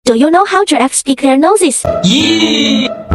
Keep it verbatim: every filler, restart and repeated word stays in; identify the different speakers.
Speaker 1: Do you know how giraffes pick their noses?
Speaker 2: Yeah!